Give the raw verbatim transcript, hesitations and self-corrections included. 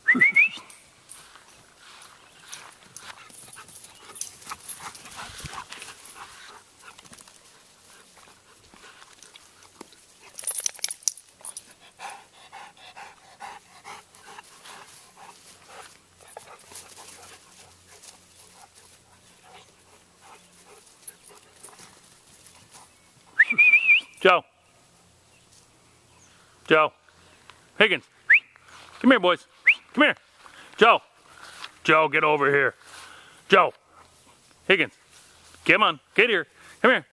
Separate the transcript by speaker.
Speaker 1: Joe. Joe. Higgins. Come here, boys. Come here. Joe. Joe, get over here. Joe. Higgins. Come on. Get here. Come here.